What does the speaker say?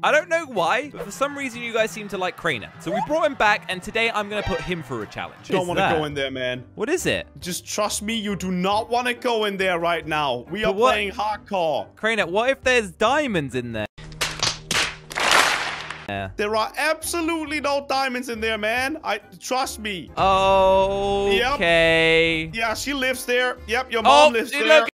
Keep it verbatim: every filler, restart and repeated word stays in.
I don't know why, but for some reason you guys seem to like Crainer. So we brought him back, and today I'm going to put him through a challenge. You don't want to go in there, man. What is it? Just trust me, you do not want to go in there right now. We But are what? playing hardcore. Crainer, what if there's diamonds in there? Yeah. There are absolutely no diamonds in there, man. I trust me. Okay. Yep. Yeah, she lives there. Yep, your mom Oh, lives look, there.